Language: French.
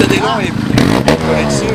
des gants et puis on peut coller dessus.